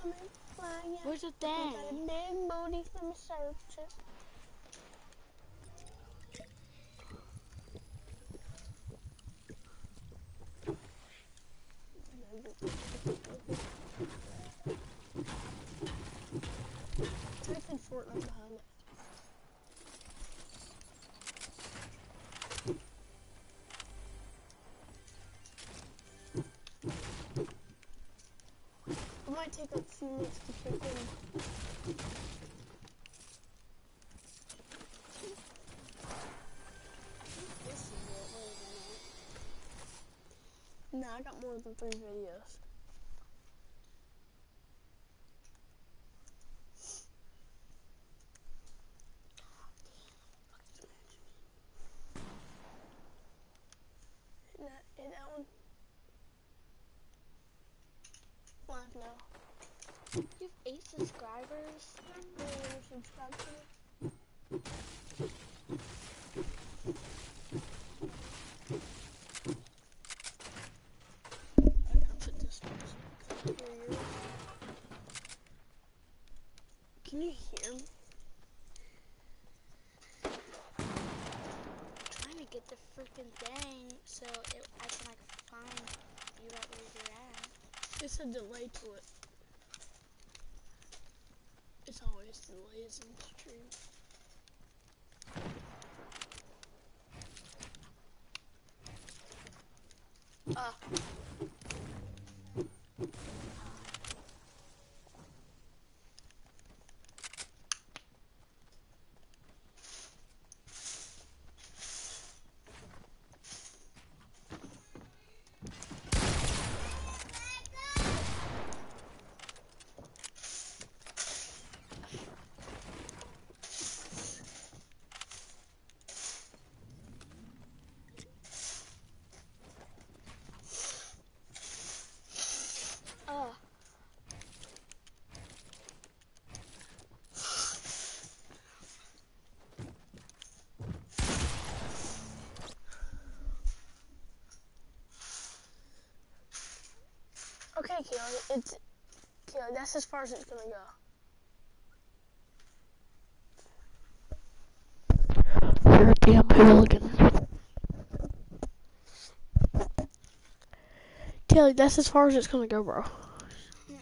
Where's the thing? Got a big booty, let me search it. Type in Fortnite behind it. It might take like a few minutes to kick in. This is it. Wait a minute. Nah, I got more than 3 videos. Hit that one. Live now. You have 8 subscribers? You subscribe to me? I gotta put this one. Can you hear me? Trying to get the freaking thing so I can like find you right where you're at. It's a delay to it. It's always delays in the stream. Okay, Keely, that's as far as it's gonna go. You're a damn hooligan. Keely, that's as far as it's gonna go, bro. Yeah.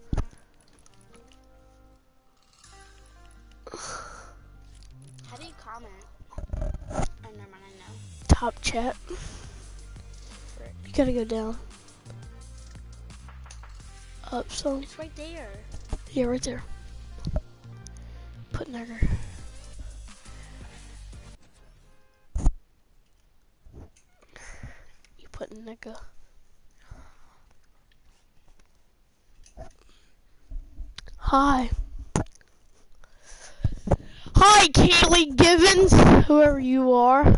How do you comment? Oh, never mind, I know. Top chat. You gotta go down. Up some. It's right there. Yeah, right there. Put nigger. You put nigga. Hi. Hi, Kaylee Givens, whoever you are.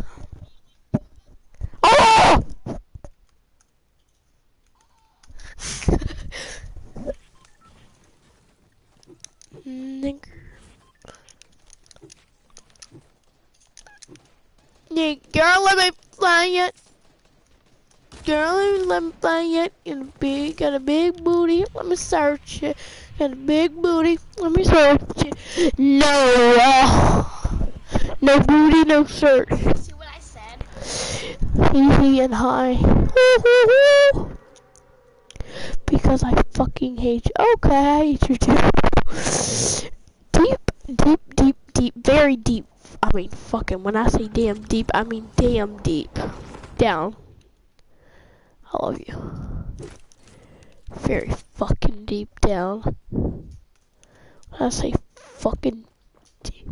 Oh! Nigger. Yeah, girl, let me play it. Girl, let me play it. Got a big booty. Let me search it. Got a big booty. Let me search it. No, no booty, no search. See what I said? Hee and hi. Because I fucking hate you. Okay, I hate you too. Deep, deep, deep, deep, very deep. I mean, fucking, when I say damn deep, I mean damn deep. Down. I love you. Very fucking deep down. When I say fucking deep.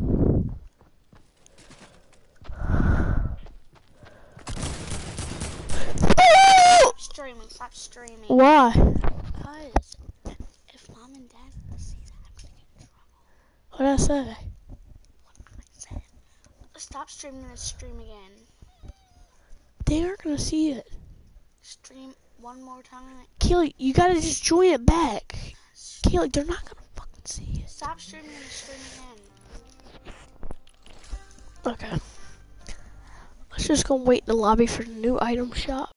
Stop streaming. Why? Because if mom and dad see that, I'm gonna get in trouble. What'd I say? What I said. Stop streaming this stream again. They aren't gonna see it. Stream one more time. Keely, you gotta just join it back. Keely, they're not gonna fucking see it. Stop streaming the stream again. Okay. Let's just go wait in the lobby for the new item shop.